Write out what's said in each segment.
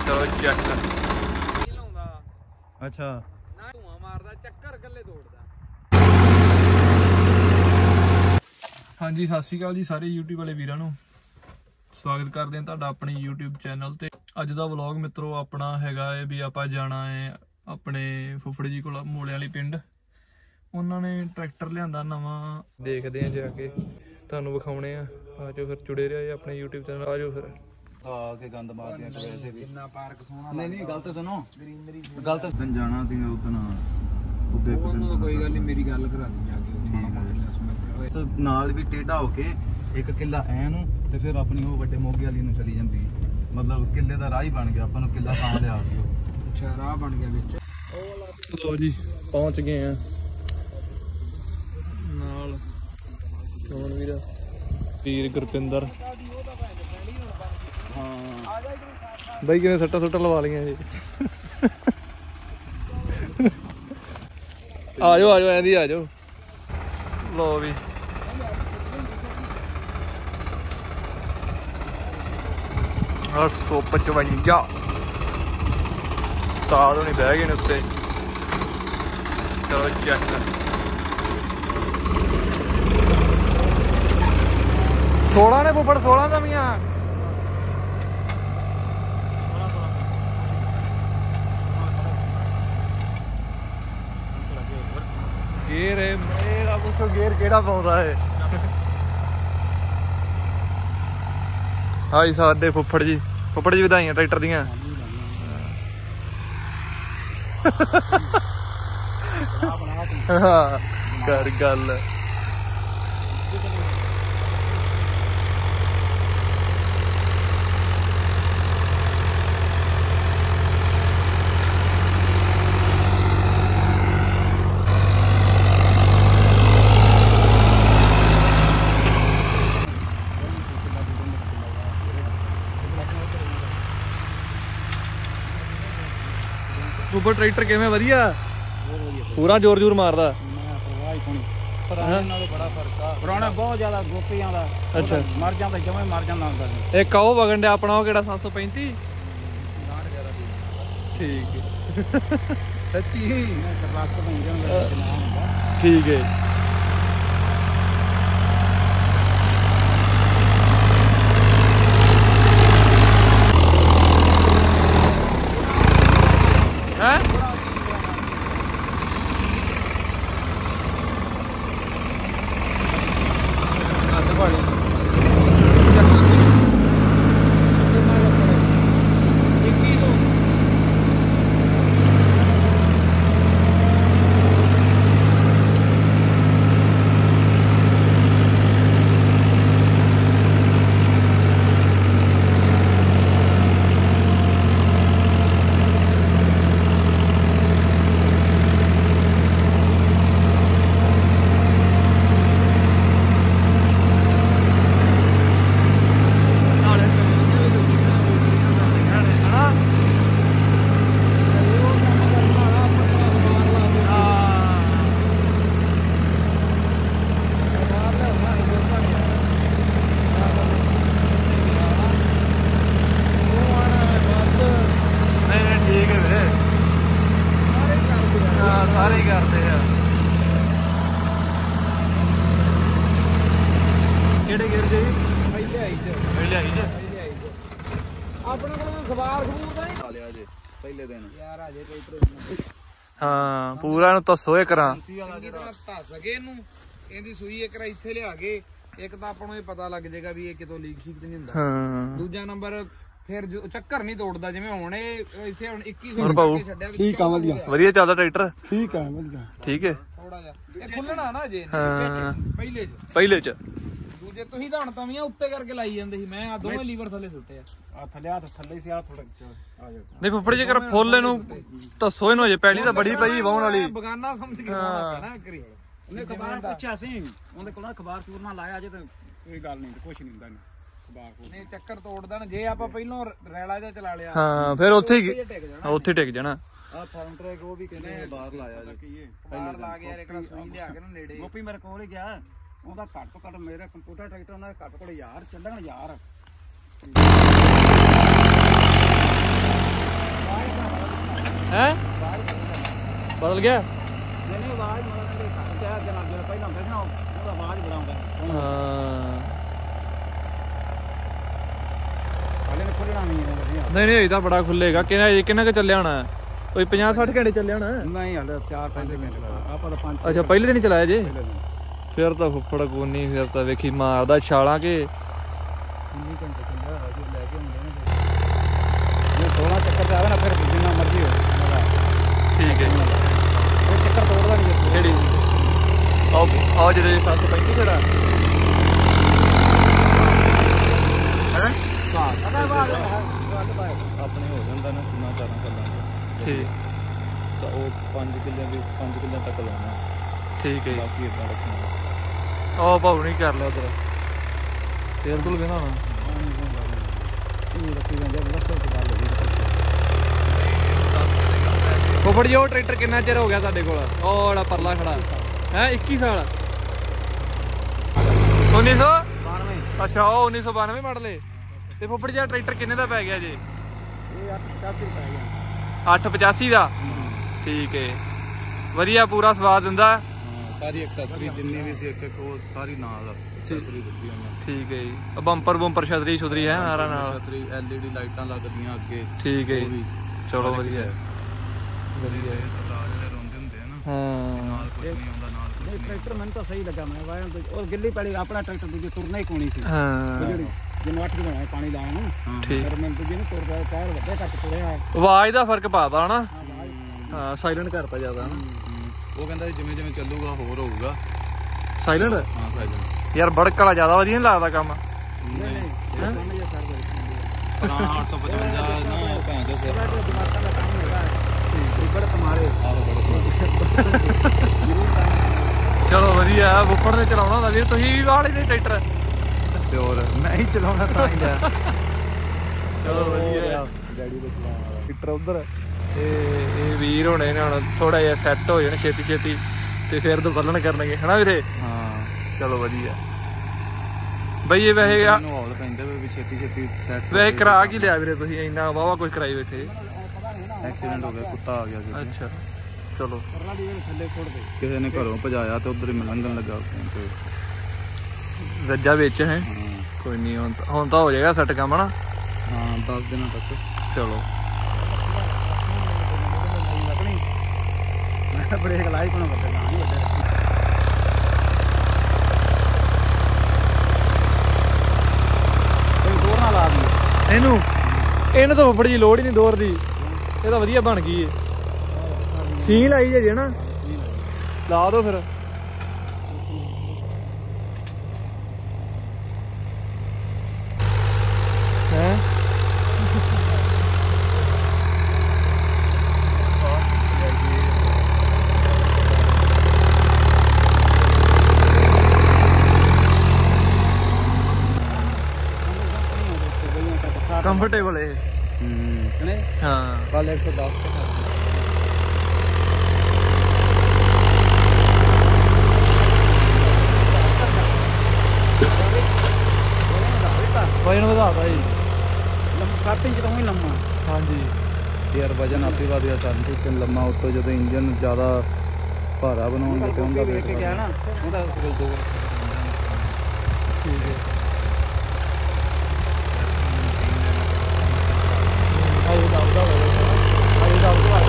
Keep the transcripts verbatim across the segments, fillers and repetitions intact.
ਚਲੋ ਚੈੱਕ। ਅੱਛਾ ਨਾ ਧੂਆਂ ਮਾਰਦਾ, ਚੱਕਰ ਕੱਲੇ ਤੋੜਦਾ। ਹਾਂਜੀ ਸਤਿ ਸ਼੍ਰੀ ਅਕਾਲ ਜੀ ਸਾਰੇ YouTube ਵਾਲੇ ਵੀਰਾਂ ਨੂੰ, ਸਵਾਗਤ ਕਰਦੇ ਹਾਂ ਤੁਹਾਡਾ ਆਪਣੇ YouTube ਚੈਨਲ ਤੇ। ਅੱਜ ਦਾ ਵਲੌਗ ਮਿੱਤਰੋ ਆਪਣਾ ਹੈਗਾ ਹੈ ਵੀ ਆਪਾਂ ਜਾਣਾ ਹੈ ਆਪਣੇ ਫੁੱਫੜ ਜੀ ਕੋਲ ਮੋਲੇ ਵਾਲੀ ਪਿੰਡ। ਉਹਨਾਂ ਨੇ ਟਰੈਕਟਰ ਲਿਆਂਦਾ ਨਵਾਂ, ਦੇਖਦੇ ਆ ਜਾ ਕੇ ਤੁਹਾਨੂੰ ਵਿਖਾਉਣੇ ਆ। ਆਜੋ ਫਿਰ ਜੁੜੇ ਰਹੇ ਆਪਣੇ YouTube ਚੈਨਲ। ਆਜੋ ਫਿਰ ਆ ਕੇ ਗੰਦ ਮਾਰਦੇ ਆ ਵੈਸੇ ਵੀ। ਇੰਨਾ ਪਾਰਕ ਸੋਹਣਾ। ਨਹੀਂ ਨਹੀਂ ਗੱਲ ਤਾਂ ਸੁਣੋ, ਗੱਲ ਤਾਂ ਦਿਨ ਜਾਣਾ ਸੀ ਉਦੋਂ ਉੱਗੇ ਉਹਨੂੰ ਕੋਈ ਗੱਲ ਨਹੀਂ, ਮੇਰੀ ਗੱਲ ਕਰਾ ਦੀ ਜਾ ਕੇ। ਠੀਕ ਹੈ, ਨਾਲ ਵੀ ਟੇਢਾ ਹੋ ਕੇ ਇੱਕ ਕਿੱਲਾ ਐ ਨੂੰ ਤੇ ਫਿਰ ਆਪਣੀ ਉਹ ਵੱਡੇ ਮੋਗੇ ਵਾਲੀ ਨੂੰ ਚਲੀ ਜਾਂਦੀ, ਮਤਲਬ ਕਿੱਲੇ ਦਾ ਰਾਹ ਹੀ ਬਣ ਗਿਆ। ਆਪਾਂ ਨੂੰ ਕਿੱਲਾ ਤਾਂ ਲਿਆ ਦਿਓ। ਅੱਛਾ ਰਾਹ ਬਣ ਗਿਆ ਵਿੱਚ। ਲੋ ਜੀ ਪਹੁੰਚ ਗਏ ਆ ਨਾਲ ਕੌਣ ਵੀਰ ਵੀਰ ਗੁਰਪਿੰਦਰ। ਹਾਂ ਬਾਈ ਕਿਵੇਂ ਸੱਟਾ ਸੁੱਟਾ ਲਵਾ ਲਈਆਂ ਜੀ। ਆ ਜਾਓ ਆ ਜਾਓ ਐਂਦੀ ਆ ਜਾਓ। ਲੋ ਵੀ ਅੱਠ ਸੌ ਪਚਵੰਜਾ ਉਸਤਾਦ ਹੋਣੀ ਬਹਿ ਗਏ ਨੇ ਉੱਤੇ। ਚਲੋ ਚੈੱਕ। ਸੋਲਾਂ ਨੇ ਫੁੱਫੜ, ਸੋਲਾਂ ਨਵੀਆਂ। ਗੇਰ ਹੈ ਮੇਰਾ, ਪੁੱਛੋ ਗੇਰ ਕਿਹੜਾ ਪਾਉਂਦਾ ਹੈ। ਹਾਈ ਸਾਡੇ ਫੁੱਫੜ ਜੀ, ਫੁੱਫੜ ਜੀ ਵਧਾਈਆਂ ਟਰੈਕਟਰ ਦੀਆਂ। ਹਾਂ ਕਰ ਗੱਲ। ਉੱਪਰ ਟਰੈਕਟਰ ਕਿਵੇਂ? ਵਧੀਆ, ਪੂਰਾ ਜ਼ੋਰ ਜ਼ੋਰ ਮਾਰਦਾ। ਪੁਰਾਣੇ ਨਾਲੋਂ ਬੜਾ ਫਰਕ ਆ। ਪੁਰਾਣਾ ਬਹੁਤ ਜ਼ਿਆਦਾ ਗੋਪੀਆਂ ਦਾ। ਅੱਛਾ ਮਰ ਜਾਂਦਾ, ਜਮੇ ਮਰ ਜਾਂਦਾ ਹੁੰਦਾ। ਇੱਕ ਉਹ ਵਗਣ ਡਿਆ ਆਪਣਾ, ਉਹ ਕਿਹੜਾ ਸੱਤ ਸੌ ਪੈਂਤੀ? ਠੀਕ ਹੈ ਸੱਚੀ ਠੀਕ ਹੈ। ਹੈਂ ਸਾਰੇ ਹੀ ਕਰਦੇ ਆ। ਕਿਹੜੇ ਗੇਰ ਜੀ? ਪਹਿਲੇ ਆਈ ਚ ਪਹਿਲੇ ਆਈ ਜੀ। ਆਪਣੇ ਕੋਲ ਖਬਾਰ ਖਬੂਰ ਤਾਂ ਨਹੀਂ ਆ ਲਿਆ ਜੇ ਪਹਿਲੇ ਦਿਨ ਯਾਰ। ਅਜੇ ਕੋਈ ਪ੍ਰੋਬਲਮ। ਹਾਂ ਪੂਰਾ ਨੂੰ ਤਸੋ ਇਹ ਕਰਾਂ ਜਿਹੜਾ ਧੱਸ ਗਏ ਇਹਨੂੰ, ਇਹਦੀ ਸੂਈ ਇੱਕ ਰਾ ਇੱਥੇ ਲਿਆ ਕੇ। ਇੱਕ ਤਾਂ ਆਪਾਂ ਨੂੰ ਇਹ ਪਤਾ ਲੱਗ ਜਾਏਗਾ ਵੀ ਇਹ ਕਿਤੋਂ ਲੀਕ ਸ਼ੀਕ ਤੇ ਨਹੀਂ ਹੁੰਦਾ। ਹਾਂ ਦੂਜਾ ਨੰਬਰ ਫਿਰ ਚੱਕਰ ਨਹੀਂ ਤੋੜਦਾ। ਜਿਵੇਂ ਹੁਣ ਇਹ ਇੱਥੇ ਹੁਣ ਇੱਕੀ ਹੋਰ ਭਾਊ ਠੀਕ ਆ। ਵਧੀਆ ਵਧੀਆ ਚੱਲਦਾ ਟਰੈਕਟਰ। ਠੀਕ ਆ ਵਧੀਆ ਠੀਕ ਹੈ। ਥੋੜਾ ਜਿਹਾ ਇਹ ਖੁੱਲਣਾ ਨਾ ਜੇ ਹਾਂ ਪਹਿਲੇ ਚ ਪਹਿਲੇ ਚ। ਦੂਜੇ ਤੁਸੀਂ ਤਾਂ ਹੁਣ ਤਵੀਆਂ ਉੱਤੇ ਕਰਕੇ ਲਾਈ ਜਾਂਦੇ ਸੀ। ਮੈਂ ਆ ਦੋਵੇਂ ਲੀਵਰ ਥੱਲੇ ਸੁੱਟੇ ਆ। ਆ ਥੱਲੇ ਆ ਥੱਲੇ ਸੀ। ਆ ਥੋੜਾ ਆ ਜਾ ਨਹੀਂ ਫੁੱਫੜ ਜੀ ਕਰ ਫੁੱਲ ਇਹਨੂੰ ਤਸੋ ਇਹਨੂੰ। ਅਜੇ ਪਹਿਲੀ ਤਾਂ ਬੜੀ ਪਈ ਵਾਉਣ ਵਾਲੀ। ਬਗਾਨਾ ਸਮਝ ਕੇ ਨਾ ਕਰੀ। ਉਹਨੇ ਖਬਾਰ ਪੁੱਛਿਆ ਸੀ, ਉਹਦੇ ਕੋਲ ਖਬਾਰ ਖੂਰ ਨਾਲ ਲਾਇਆ ਜੇ ਤਾਂ ਕੋਈ ਗੱਲ ਨਹੀਂ, ਕੁਛ ਨਹੀਂ ਹੁੰਦਾ ਖਬਾਰ ਖੂਰ ਨਹੀਂ। ਚੱਕਰ ਤੋੜਦਾ ਨਾ ਜੇ ਆਪਾਂ ਪਹਿਲੋਂ ਰੈਲਾ ਜਿਹਾ ਚਲਾ ਲਿਆ। ਹਾਂ ਫਿਰ ਉੱਥੇ ਹੀ ਉੱਥੇ ਟਿਕ ਜਾਣਾ। ਆ ਫਾਰਮ ਟਰੈਕ ਉਹ ਵੀ ਕਹਿੰਦੇ ਬਾਹਰ ਲਾਇਆ ਜੀ। ਬਾਹਰ ਲਾ ਗਿਆ ਇੱਕ ਸੂਈ ਲਿਆ ਕੇ ਨਾ ਨੇੜੇ। ਗੋਪੀ ਮੇਰੇ ਕੋਲ ਹੀ ਗਿਆ। ਉਹਦਾ ਘੱਟ ਤੋਂ ਘੱਟ ਮੇਰੇ ਕੰਪਿਊਟਰ ਟਰੈਕਟਰ ਉਹਨਾਂ ਦਾ ਘੱਟ ਕੋਲ ਯਾਰ ਚੱਲਣ ਯਾਰ ਬਦਲ ਗਿਆ ਨਹੀਂ ਨਹੀਂ ਆਵਾਜ਼ ਮਾਰਨ ਦੇ ਘੱਟ ਚਾਹ ਜਨਾ ਜਿਹੜਾ ਪਹਿਲਾਂ ਹੁੰਦਾ ਸੀ ਨਾ ਉਹਦਾ ਆਵਾਜ਼ ਬੜਾ ਹੁੰਦਾ ਹਾਂ ਹਾਲੇ ਨੇ ਖੁੱਲਣਾ ਨਹੀਂ ਹੈ ਵਧੀਆ ਨਹੀਂ ਨਹੀਂ ਇਹ ਤਾਂ ਬੜਾ ਖੁੱਲੇਗਾ ਕਿੰਨਾ ਕਿੰਨਾ ਕੁ ਚੱਲਿਆ ਹੋਣਾ ਕੋਈ ਪੰਜਾਹ ਸੱਠ ਘੰਟੇ ਚੱਲਿਆ ਹੋਣਾ ਨਹੀਂ ਹਾਲੇ ਚਾਰ ਪੰਜ ਮਿੰਟ ਆਪਾਂ ਤਾਂ ਪੰਜ ਅੱਛਾ ਪਹਿਲੇ ਦਿਨ ਹੀ ਚਲਾਇਆ ਜੇ ਫਿਰ ਤਾਂ ਫੁੱਫੜ ਕੋਨੀ ਫਿਰ ਤਾਂ ਵੇਖੀ ਮਾਰਦਾ ਛਾਲਾਂ ਕਿ ਕਿੰਨੇ ਘੰਟੇ ਚੱਲਿਆ ਹਜੇ ਲੈ ਕੇ ਹੁੰਦੇ ਨੇ ਇਹ ਸੋਲਾਂ ਚੱਕਰ ਤੇ ਆਵੇ ਨਾ ਫਿਰ ਜਿੰਨਾ ਮਰਜ਼ੀ ਹੋਵੇ ਠੀਕ ਹੈ ਇਹ ਚੱਕਰ ਤੋੜਦਾ ਨਹੀਂ ਕਿਹੜੀ ਆਹ ਆਹ ਜਿਹੜੇ ਸੱਤ ਪੈਂਤੀ ਜਿਹੜਾ ਹੈ ਹਾਂ ਪਤਾ ਬਾਅਦ ਬਾਅਦ ਬਾਅਦ ਆਪਣੇ ਹੋ ਜਾਂਦਾ ਨਾ ਕਿੰਨਾ ਚਾਰਾਂ ਕੱਲਾਂ ਠੀਕ ਉਹ ਪੰਜ ਕਿੱਲਿਆਂ ਦੀ ਪੰਜ ਕਿੱਲਿਆਂ ਤੱਕ ਲਾਉਣਾ ਠੀਕ ਹੈ ਬਾਕੀ ਇਦਾਂ ਰੱਖਣਾ ਆਹ ਭਾਉ ਨਹੀਂ ਕਰ ਲਿਆ ਉਧਰ ਤੇਲ ਤੁਲ ਵੇਣਾ ਹੋਣਾ ਇਹ ਰੱਖੀ ਜਾਂਦੇ ਬਸ ਉਹ ਬਾਅਦ ਲੱਗੀ ਫੁੱਫੜ ਜੀ ਉਹ ਟਰੈਕਟਰ ਕਿੰਨਾ ਚਿਰ ਹੋ ਗਿਆ ਤੁਹਾਡੇ ਕੋਲ ਉਹ ਵਾਲਾ ਪਰਲਾ ਖੜਾ ਹੈ ਇੱਕੀ ਸਾਲ ਉੱਨੀ ਸੌ ਬਾਨਵੇਂ ਅੱਛਾ ਉਹ ਉੱਨੀ ਸੌ ਬਾਨਵੇਂ ਮਾਡਲ ਏ ਤੇ ਫੁੱਫੜ ਜੀ ਟਰੈਕਟਰ ਕਿੰਨੇ ਦਾ ਪੈ ਗਿਆ ਜੀ ਇਹ ਅੱਠ ਪਚਾਸੀ ਰੁਪਏ ਗਿਆ ਅੱਠ ਪਚਾਸੀ ਦਾ ਠੀਕ ਹੈ ਵਧੀਆ ਪੂਰਾ ਸਵਾਦ ਦਿੰਦਾ ਹਾਂ ਸਾਰੀ ਐਕਸੈਸਰੀ ਜਿੰਨੀ ਵੀ ਸੀ ਇੱਕ ਇੱਕ ਉਹ ਸਾਰੀ ਨਾਲ ਐਕਸੈਸਰੀ ਦਿੱਤੀ ਉਹਨਾਂ ਠੀਕ ਹੈ ਜੀ ਬੰਪਰ ਬੰਪਰ ਛਤਰੀ ਛੁਤਰੀ ਹੈ ਨਾਰਾ ਨਾਲ ਛਤਰੀ ਐਲਈਡੀ ਲਾਈਟਾਂ ਲੱਗਦੀਆਂ ਅੱਗੇ ਠੀਕ ਹੈ ਉਹ ਵੀ ਚਲੋ ਵਧੀਆ ਵਧੀਆ ਰਾਜ ਦੇ ਰੋਂਦੇ ਹੁੰਦੇ ਆ ਨਾ ਹਾਂ ਨਾਲ ਕੁਝ ਨਹੀਂ ਆਉਂਦਾ ਨਾਲ ਕੁਝ ਇਹ ਟਰੈਕਟਰ ਮੈਨੂੰ ਤਾਂ ਸਹੀ ਲੱਗਾ ਮੈਂ ਵਾਇਆ ਉਹ ਗਿੱਲੀ ਪੈਲੀ ਆਪਣਾ ਟਰੈਕਟਰ ਦੂਜੇ ਤੁਰਨਾ ਹੀ ਕੋਣੀ ਸੀ ਹਾਂ ਜਿਹੜੀ ਜਿਹਨੂੰ ਅੱਠ ਕਿਲੋਮੀਟਰ ਪਾਣੀ ਲਾਇਆ ਨੂੰ ਠੀਕ ਫਿਰ ਮੈਂ ਦੂਜੇ ਨੂੰ ਤੁਰਦਾ ਟਾਇਰ ਵੱਡੇ ਕੱਟ ਤੁਰਿਆ ਹੈ ਆਵਾਜ਼ ਦਾ ਫਰਕ ਪਾਦਾ ਹਨਾ ਹਾਂ ਸਾਇਲੈਂਟ ਕਰਤਾ ਜ਼ਿਆਦਾ ਹਨਾ ਉਹ ਕਹਿੰਦਾ ਜਿਵੇਂ ਜਿਵੇਂ ਚੱਲੂਗਾ ਹੋਰ ਹੋਊਗਾ ਸਾਇਲੈਂਟ ਹਾਂ ਸਾਈਡ ਯਾਰ ਬੜਕ ਵਾਲਾ ਜ਼ਿਆਦਾ ਵਧੀਆ ਨਹੀਂ ਲੱਗਦਾ ਕੰਮ ਨਹੀਂ ਨਹੀਂ ਸਾਹਮਣੇ ਜਿਹਾ ਸਰ ਪੁਰਾਣਾ ਅੱਠ ਸੌ ਪਚਵੰਜਾ ਨਾ ਭੈਣ ਚੋ ਸਿਰ ਬੜਾ ਦਿਮਾਗਾਂ ਦਾ ਕੰਮ ਹੈਗਾ ਠੀਕ ਬੜਾ ਕਮਾਰੇ ਆਹ ਬੜੇ ਚਲੋ ਵਧੀਆ ਬੁੱਪੜ ਤੇ ਚਲਾਉਣਾ ਹੁੰਦਾ ਵੀਰ ਤੁਸੀਂ ਵੀ ਵਾਲੇ ਦੇ ਟਰੈਕਟਰ ਤੇ ਹੋਰ ਮੈਂ ਹੀ ਚਲਾਉਣਾ ਤਾਂ ਹੀ ਲਿਆ ਚਲੋ ਵਧੀਆ ਡੈਡੀ ਦੇ ਚਲਾਉਣ ਵਾਲਾ ਟਰੈਕਟਰ ਉਧਰ ਤੇ ਇਹ ਵੀਰ ਹੋਣੇ ਨੇ ਹੁਣ ਥੋੜਾ ਜਿਹਾ ਸੈੱਟ ਹੋ ਜਾਣ ਛੇਤੀ ਛੇਤੀ ਤੇ ਫਿਰ ਤੋਂ ਬੱਲਣ ਕਰਨਗੇ ਹਨਾ ਵੀਰੇ ਹਾਂ ਚਲੋ ਵਧੀਆ ਬਈ ਇਹ ਵੈਸੇ ਆ ਮੈਨੂੰ ਹੌਲ ਪੈਂਦੇ ਵੀ ਛੇਤੀ ਛੇਤੀ ਸੈੱਟ ਵੈਸੇ ਕਰਾ ਕੀ ਲਿਆ ਵੀਰੇ ਤੁਸੀਂ ਇੰਨਾ ਵਾਵਾ ਕੁਝ ਕਰਾਈ ਬੈਠੇ ਐਕਸੀਡੈਂਟ ਹੋ ਗਿਆ ਕੁੱਤਾ ਆ ਗਿਆ ਸੀ ਅੱਛਾ ਚਲੋ ਕਰਨਾ ਦੀ ਥੱਲੇ ਸੁੱਟ ਦੇ ਕਿਸੇ ਨੇ ਘਰੋਂ ਭਜਾਇਆ ਤੇ ਉਧਰ ਹੀ ਲੰਘਣ ਲੱਗਾ ਤੇ ਰੱਜਾ ਵਿੱਚ ਹੈ ਹਾਂ ਕੋਈ ਨਹੀਂ ਹੁਣ ਤਾਂ- ਹੁਣ ਤਾਂ ਹੋ ਜਾਏਗਾ ਸੈੱਟ ਕੰਮ ਹਨਾ ਹਾਂ ਦਸ ਦਿਨਾਂ ਤੱਕ ਚਲੋ ਮੈਂ ਬ੍ਰੇਕ ਲਾਈ ਕੋਣ ਵੱਡੇ ਨਾ ਨਹੀਂ ਵੱਡੇ ਇਹ ਦੋਰ ਨਾਲ ਲਾ ਦੀ ਇਹਨੂੰ ਇਹਨੂੰ ਤਾਂ ਫੁੱਫੜ ਜੀ ਲੋੜ ਹੀ ਨਹੀਂ ਦੌਰ ਦੀ ਇਹ ਤਾਂ ਵਧੀਆ ਬਣ ਗਈ ਏ ਸੀ ਲਾਈ ਜੇ ਨਾ ਲਾ ਦੋ ਫਿਰ ਹੈ ਕੰਫਰਟੇਬਲ ਹੈ ਹੂੰ ਕਨੇ ਹਾਂ ਕੱਲ ਇੱਕ ਸੌ ਦਸ ਤੇ ਕਰ ਵਜਨ ਵਧਾਤਾ ਜੀ ਸੱਤ ਇੰਚ ਤੋਂ ਹੀ ਲੰਮਾ ਹਾਂਜੀ ਯਾਰ ਵਜਨ ਆਪੇ ਵਧ ਗਿਆ ਚੱਲ ਤੇ ਲੰਮਾ ਉੱਤੋਂ ਜਦੋਂ ਇੰਜਨ ਜ਼ਿਆਦਾ ਭਾਰਾ ਬਣਾਉਣਗੇ ਤੇ ਉਹਦਾ ਵੇਖ ਕੇ ਗਿਆ ਨਾ ਉਹਦਾ ਦੋ ਠੀਕ ਹੈ ਆਈ ਦਊਗਾ ਆਈ ਦਊਗਾ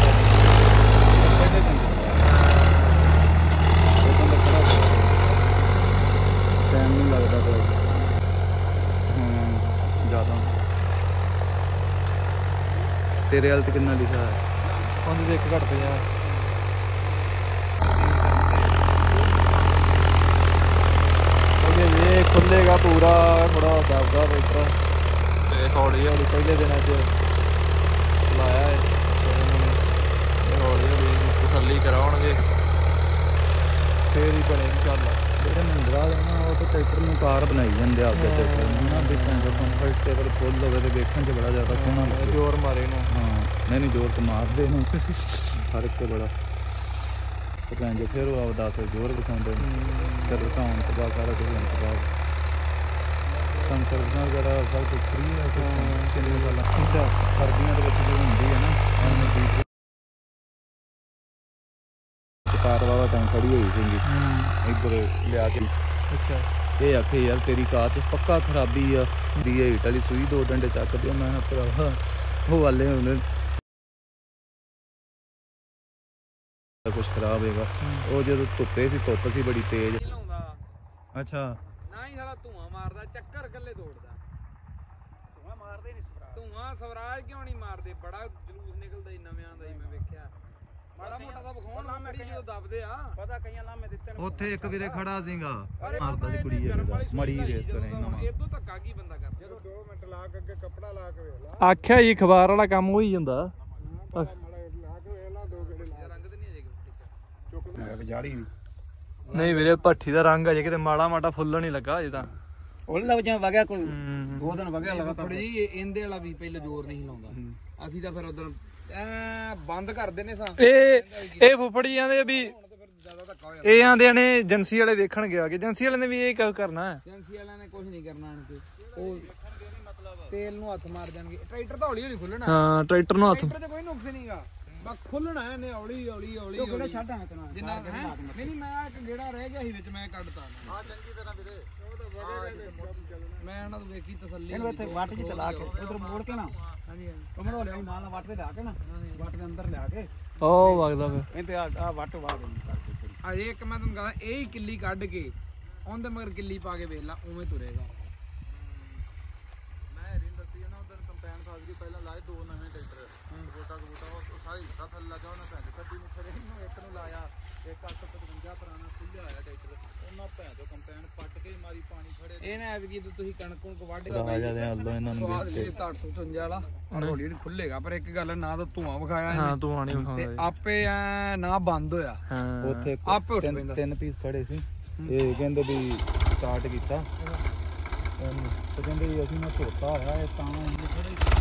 ਟਾਈਮ ਨਹੀਂ ਲੱਗਦਾ ਕੋਈ ਹਾਂ ਜ਼ਿਆਦਾ ਤੇਰੇ ਹਾਲ ਤੇ ਕਿੰਨਾ ਲਿਖਿਆ ਹੈ ਉਹਦੇ ਤੇ ਇੱਕ ਘੱਟ ਪਿਆ ਇਹ ਖੁੱਲੇਗਾ ਪੂਰਾ ਥੋੜਾ ਦਬਦਾ ਟਰੈਕਟਰ ਤੇ ਹੌਲੀ ਹੌਲੀ ਪਹਿਲੇ ਦਿਨਾਂ 'ਚ ਲਾਇਆ ਹੈ ਤੇ ਹੌਲੀ ਹੌਲੀ ਤਸੱਲੀ ਕਰਾਉਣਗੇ ਫੇਰ ਹੀ ਬਣੇਗੀ ਚੱਲ ਜਿਹੜੇ ਮਹਿੰਦਰਾ ਦੇ ਨਾ ਉਹ ਤਾਂ ਟਰੈਕਟਰ ਨੂੰ ਕਾਰ ਬਣਾਈ ਜਾਂਦੇ ਆਪਦੇ ਟਰੈਕਟਰ ਨੂੰ ਨਾ ਦੇਖਣ ਜੋ ਕੰਫਰਟੇਬਲ ਫੁੱਲ ਹੋਵੇ ਤੇ ਵੇਖਣ 'ਚ ਬੜਾ ਜ਼ਿਆਦਾ ਸੋਹਣਾ ਲੱਗੇ ਜ਼ੋਰ ਮਾਰੇ ਨੂੰ ਹਾਂ ਨਹੀਂ ਨਹੀਂ ਜ਼ੋਰ ਤਾਂ ਮਾਰਦੇ ਨੇ ਫਰਕ ਤੇ ਬੜਾ ਤੇ ਭੈਣ ਜੋ ਫਿਰ ਉਹ ਆਪਦਾ ਅਸਲ ਜ਼ੋਰ ਵਿਖਾਉਂਦੇ ਨੇ ਸਰਵਿਸ ਆਉਣ ਤੋਂ ਬਾਅਦ ਸਾਰਾ ਕੁਝ ਹੋਣ ਤੋਂ ਬਾਅਦ ਕੰਮ ਸਰਵਿਸਾਂ ਵਗੈਰਾ ਸਭ ਕੁਝ ਫ੍ਰੀ ਹੈ ਕਿੰਨੇ ਸਾਲਾਂ ਸਰਦੀਆਂ ਦੇ ਵਿੱਚ ਜੋ ਹੁੰਦੀ ਹੈ ਨਾ ਖੜੀ ਹੋਈ ਸੀਗੀ ਇੱਧਰ ਲਿਆ ਕੇ। ਅੱਛਾ ਇਹ ਆਖੇ ਯਾਰ ਤੇਰੀ ਕਾਚ ਪੱਕਾ ਖਰਾਬੀ ਆ ਦੀ ਹੀਟ ਵਾਲੀ ਸੂਈ ਦੋ ਡੰਡੇ ਚੱਕ ਦਿਓ। ਮੈਂ ਕਿਹਾ ਭਰਾਵਾ ਉਹ ਵਾਲੇ ਹੁਣ ਕੁਛ ਖਰਾਬ ਹੈਗਾ। ਉਹ ਜਦੋਂ ਧੁੱਪੇ ਸੀ ਧੁੱਪ ਸੀ ਬੜੀ ਤੇਜ਼। ਲਾਉਂਦਾ ਅੱਛਾ ਨਾ ਹੀ ਸਾਲਾ ਧੂਆਂ ਮਾਰਦਾ ਚੱਕਰ ਗੱਲੇ ਤੋੜਦਾ। ਧੂਆਂ ਮਾਰਦੇ ਨਹੀਂ ਸਵਰਾਜ। ਧੂਆਂ ਸਵਰਾਜ ਕਿਉਂ ਨਹੀਂ ਮਾਰਦੇ? ਬੜਾ ਜਲੂਸ ਨਿਕਲਦਾ ਹੀ ਨਵਿਆਂ ਦਾ ਹੀ ਮੈਂ ਵੇਖਿਆ। ਮਾੜਾ ਮੋਟਾ ਤਾਂ ਵਿਖਾਉਣ ਨਾ ਮੈਂ ਜਦੋਂ ਦੱਬਦੇ ਆ। ਪਤਾ ਕਈਆਂ ਲਾਮੇ ਦਿੱਤੇ ਨੇ। ਉੱਥੇ ਇੱਕ ਵੀਰੇ ਖੜਾ ਸੀਗਾ ਅਰੇ ਮਾਰਦਾ ਦੀ ਕੁੜੀ ਹੈ ਮੜੀ ਰੇਸ ਕਰੇ ਨਵਾਂ। ਇਦੋਂ ਧੱਕਾ ਕੀ ਬੰਦਾ ਕਰਦਾ? ਜਦੋਂ ਦੋ ਮਿੰਟ ਲਾ ਕੇ ਅੱਗੇ ਕੱਪੜਾ ਲਾ ਕੇ ਵੇਖ ਲਾ। ਆਖਿਆ ਜੀ ਅਖਬਾਰ ਵਾਲਾ ਕੰਮ ਹੋ ਹੀ ਜਾਂਦਾ। ਮਾੜਾ ਲਾ ਕੇ ਵੇਖ ਲਾ ਦੋ ਗੇੜੇ ਲਾ। ਰੰਗ ਤੇ ਨਹੀਂ ਅਜੇ ਚੁੱਕ ਮੈਂ ਵਿਜਾੜੀ ਨਹੀਂ। ਨਹੀਂ ਵੀਰੇ ਭੱਠੀ ਦਾ ਰੰਗ ਅਜੇ ਕਿਤੇ ਮਾੜਾ ਮਾੜਾ ਫੁੱਲ ਨਹੀਂ ਲੱਗਾ ਅਜੇ ਤਾਂ। ਉਹ ਲੱਗ ਜਾਂ ਵਗਿਆ ਕੋਈ ਦੋ ਦਿਨ ਵਗਿਆ ਲਗਾਤਾਰ। ਥੋੜੀ ਜੀ ਇਹਦੇ ਵਾਲਾ ਵੀ ਪਹਿਲਾਂ ਜ਼ੋਰ ਨਹੀਂ ਲਾਉਂਦਾ। ਅਸੀਂ ਤਾਂ ਫਿਰ ਉਦੋਂ ਐ ਬੰਦ ਕਰ ਦਿੰਨੇ ਸਾਂ। ਇਹ ਇਹ ਫੁੱਫੜ ਜੀ ਆਂਦੇ ਵੀ ਜ਼ਿਆਦਾ ਧੱਕਾ ਹੋਇਆ। ਇਹ ਆਂਦੇ ਨੇ ਏਜੰਸੀ ਵਾਲੇ ਵੇਖਣ ਗਿਆ ਕਿ ਏਜੰਸੀ ਵਾਲਿਆਂ ਨੇ ਵੀ ਇਹ ਕੁਝ ਕਰਨਾ ਹੈ। ਏਜੰਸੀ ਵਾਲਿਆਂ ਨੇ ਕੁਝ ਨਹੀਂ ਕਰਨਾ ਆਣ ਕੇ। ਉਹ ਤੇਲ ਨੂੰ ਹੱਥ ਮਾਰ ਜਾਣਗੇ। ਟਰੈਕਟਰ ਤਾਂ ਹੌਲੀ ਹੌਲੀ ਖੁੱਲਣਾ। ਹਾਂ ਟਰੈਕਟਰ ਨੂੰ ਹੱਥ ਟਰੈਕਟਰ 'ਚ ਕੋਈ ਨੁਕਸ ਨਹੀਂਗਾ। ਬਸ ਖੁੱਲਣਾ ਇਹਨੇ ਹੌਲੀ ਹੌਲੀ ਹੌਲੀ ਉਹ ਕਿਹੜਾ ਹੌਲੀ। ਛੱਡ ਆਇਆ ਤੈਨੂੰ ਜਿੰਨਾ ਨਹੀਂ ਨਹੀਂ ਮੈਂ ਇੱਕ ਗੇੜਾ ਰਹਿ ਗਿਆ ਸੀ ਵਿੱਚ ਮੈਂ ਕੱਢਤਾ। ਹਾਂ ਚੰਗੀ ਤਰ੍ਹਾਂ ਵੀਰੇ ਮੈਂ ਉਹਨਾਂ ਤੋਂ ਵੇਖੀ ਤਸੱਲੀ। ਇਹਨੂੰ ਇੱਥੇ ਵੱਟ ਜੀ ਚਲਾ ਕੇ ਉਧਰ ਮੋੜ ਕੇ ਨਾ ਹਾਂਜੀ ਹਾਂਜੀ ਕਮਰ ਹੋ ਲਿਆ ਨਾਲ ਨਾਲ ਵੱਟ ਤੇ ਲਾ ਕੇ ਨਾ ਵੱਟ ਦੇ ਅੰਦਰ ਲਿਆ ਕੇ ਉਹ ਵਗਦਾ ਫਿਰ। ਇਹ ਤੇ ਆ ਵੱਟ ਵਾਹ ਦੇ ਕਰਕੇ ਅਜੇ ਇੱਕ ਮੈਂ ਤੁਹਾਨੂੰ ਕਹਦਾ ਇਹ ਹੀ ਕਿੱਲੀ ਕੱਢ ਕੇ ਉਹਦੇ ਮਗਰ ਕਿੱਲੀ ਪਾ ਕੇ ਵੇਖ ਲਾ ਉਵੇਂ ਤੁਰੇਗਾ। ਮੈਂ ਰਿੰਦ ਦੱਸੀ ਨਾ ਉਧਰ ਕੰਪੈਨ ਸਾਜਰੀ ਪਹਿਲਾਂ ਲਾਏ ਦੋ ਨਵੇਂ ਟਰੈਕਟਰ ਗੋਟਾ ਗੋਟਾ ਉਹ ਸਾਰਾ ਹਿੱਸਾ ਥੱਲੇ ਲੱਗਾ ਉਹਨਾਂ ਭੈਣ ਕੱਢੀ ਨੂੰ ਖੜੇ ਨੂੰ ਇੱਕ ਨੂੰ ਲਾਇਆ ਇੱਕ ਅੱਠ ਪਚਵੰਜਾ ਪੁਰਾਣਾ ਖੁੱਲਿਆ ਆਇਆ ਟਰੈਕਟਰ ਉਹਨਾਂ ਭੈਣ ਤੋਂ ਕੰਪੈਨ ਪੱਟ ਕੇ ਮਾਰੀ ਪਾਣੀ ਖੜੇ ਇਹ ਨਾ ਐਤਕੀ ਤੁਸੀਂ ਕਣਕ ਕੁਣਕ ਵੱਢ ਆ ਜਾਂਦੇ ਅੱਲੋ ਇਹਨਾਂ ਨੂੰ ਸਵਾਦ ਜੀ ਅੱਠ ਸੌ ਪਚਵੰਜਾ ਵਾਲਾ ਹੌਲੀ ਹੌਲੀ ਖੁੱਲੇਗਾ। ਪਰ ਇੱਕ ਗੱਲ ਨਾ ਤਾਂ ਧੂਆਂ ਵਿਖਾਇਆ ਹਾਂ ਇਹਨੇ ਤੂੰ ਆਣੀ ਤੇ ਵਿਖਾਉਂਦਾ ਆਪੇ ਐ ਨਾ ਬੰਦ ਹੋਇਆ। ਹਾਂ ਉੱਥੇ ਆਪੇ ਉੱਠ ਤਿੰਨ ਪੈਂਦਾ। ਤਿੰਨ ਪੀਸ ਖੜੇ ਸੀ। ਇਹ ਕਹਿੰਦੇ ਵੀ ਸਟਾਰਟ ਕੀਤਾ ਤੇ ਕਹਿੰਦੇ ਵੀ ਅਸੀਂ ਨਾ ਧੋਤਾ ਹੋਇਆ ਇਹ ਤਾਂ ਇੰਨੇ ਖੜੇ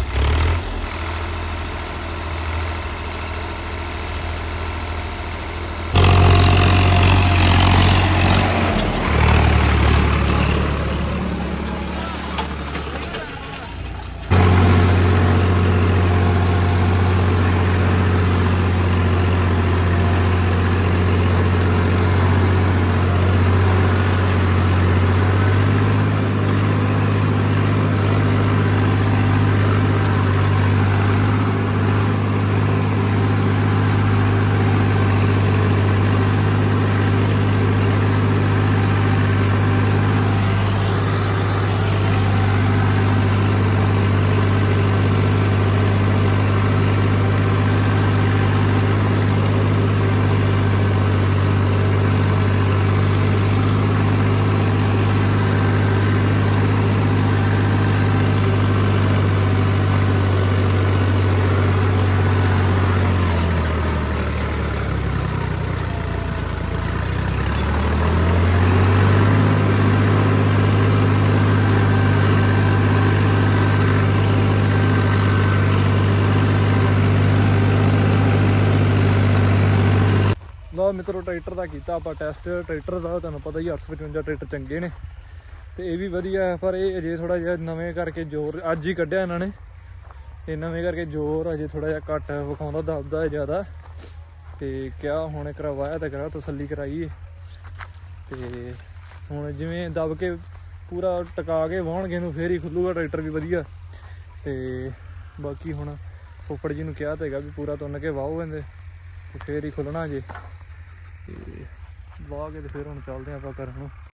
ਲਓ ਮਿੱਤਰੋ ਟਰੈਕਟਰ ਦਾ ਕੀਤਾ ਆਪਾਂ ਟੈਸਟ। ਟਰੈਕਟਰ ਦਾ ਤੁਹਾਨੂੰ ਪਤਾ ਹੀ ਅੱਠ ਸੌ ਪਚਵੰਜਾ ਟਰੈਕਟਰ ਚੰਗੇ ਨੇ ਤੇ ਇਹ ਵੀ ਵਧੀਆ ਹੈ। ਪਰ ਇਹ ਅਜੇ ਥੋੜਾ ਜਿਹਾ ਨਵੇਂ ਕਰਕੇ ਜ਼ੋਰ ਅੱਜ ਹੀ ਕੱਢਿਆ ਇਹਨਾਂ ਨੇ। ਇਹ ਨਵੇਂ ਕਰਕੇ ਜ਼ੋਰ ਅਜੇ ਥੋੜਾ ਜਿਹਾ ਘੱਟ ਵਿਖਾਉਂਦਾ ਦੱਬਦਾ ਹੈ ਜ਼ਿਆਦਾ। ਤੇ ਕਿਆ ਹੁਣ ਕਰਵਾਇਆ ਤਾਂ ਕਰਾ ਤਸੱਲੀ ਕਰਾਈਏ ਤੇ ਹੁਣ ਜਿਵੇਂ ਦਬ ਕੇ ਪੂਰਾ ਟਿਕਾ ਕੇ ਵਾਹਣਗੇ ਨੂੰ ਫੇਰ ਹੀ ਖੁੱਲੂਗਾ ਟਰੈਕਟਰ ਵੀ ਵਧੀਆ। ਤੇ ਬਾਕੀ ਹੁਣ ਫੁੱਫੜ ਜੀ ਨੂੰ ਕਿਹਾ ਤਾਂ ਹੈਗਾ ਵੀ ਪੂਰਾ ਤੁੰਨ ਕੇ ਵਾਹੋ ਕਹਿੰਦੇ ਤੇ ਫੇਰ ਹੀ ਖੁੱਲਣਾ ਜੇ। ਤੇ ਵਾਹ ਕੇ ਤੇ ਫਿਰ ਹੁਣ ਚੱਲਦੇ ਆਪਾਂ ਘਰ ਨੂੰ।